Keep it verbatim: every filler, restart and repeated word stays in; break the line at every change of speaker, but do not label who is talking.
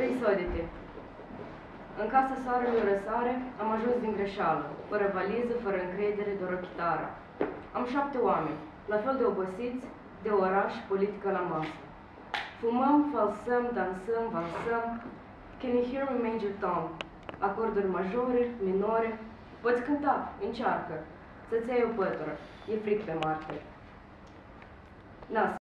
Peisodite. În casa soarelui răsare am ajuns din greșeală, fără valiză, fără încredere, doar o chitară. Am șapte oameni, la fel de obosiți, de oraș, politică la masă. Fumăm, falsăm, dansăm, valsăm. Can you hear me, Major Tom? Acorduri majore, minore. Poți cânta, încearcă. Să-ți iei o pătură. E fric pe Marte. Na,